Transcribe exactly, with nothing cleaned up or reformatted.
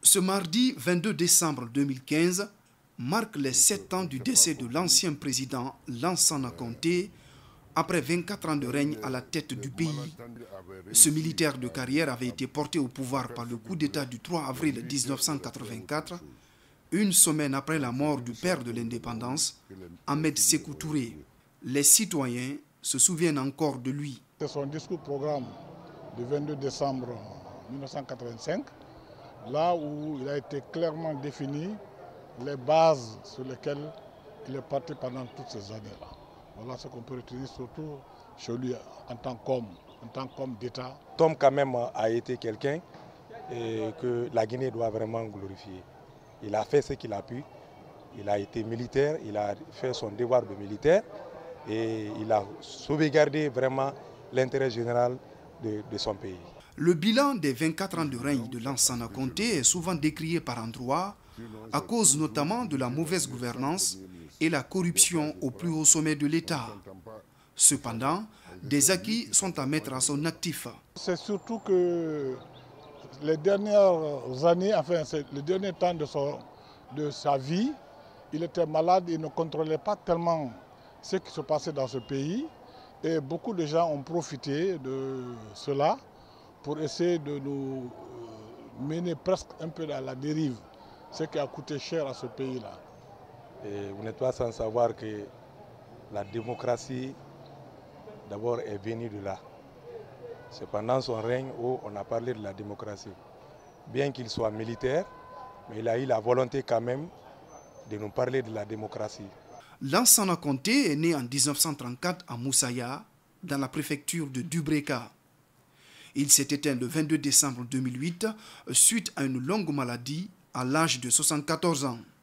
Ce mardi vingt-deux décembre deux mille quinze marque les sept ans du décès de l'ancien président Lansana Conté après vingt-quatre ans de règne à la tête du pays. Ce militaire de carrière avait été porté au pouvoir par le coup d'État du trois avril mille neuf cent quatre-vingt-quatre, une semaine après la mort du père de l'indépendance, Ahmed Sékou Touré. Les citoyens se souviennent encore de lui. C'est son discours-programme du vingt-deux décembre mille neuf cent quatre-vingt-cinq, là où il a été clairement défini les bases sur lesquelles il est parti pendant toutes ces années-là. Voilà ce qu'on peut retenir surtout chez lui en tant qu'homme, en tant qu'homme d'État. Tom quand même a été quelqu'un que la Guinée doit vraiment glorifier. Il a fait ce qu'il a pu, il a été militaire, il a fait son devoir de militaire et il a sauvegardé vraiment l'intérêt général de, de son pays. Le bilan des vingt-quatre ans de règne de Lansana Conté est souvent décrié par endroits à cause notamment de la mauvaise gouvernance et la corruption au plus haut sommet de l'État. Cependant, des acquis sont à mettre à son actif. C'est surtout que les dernières années, enfin le dernier temps de, son, de sa vie, il était malade, il ne contrôlait pas tellement ce qui se passait dans ce pays et beaucoup de gens ont profité de cela pour essayer de nous mener presque un peu à la dérive, ce qui a coûté cher à ce pays-là. Et vous n'êtes pas sans savoir que la démocratie d'abord est venue de là. C'est pendant son règne où on a parlé de la démocratie. Bien qu'il soit militaire, mais il a eu la volonté quand même de nous parler de la démocratie. Lansana Conté est né en mille neuf cent trente-quatre à Moussaya, dans la préfecture de Dubreka. Il s'est éteint le vingt-deux décembre deux mille huit suite à une longue maladie à l'âge de soixante-quatorze ans.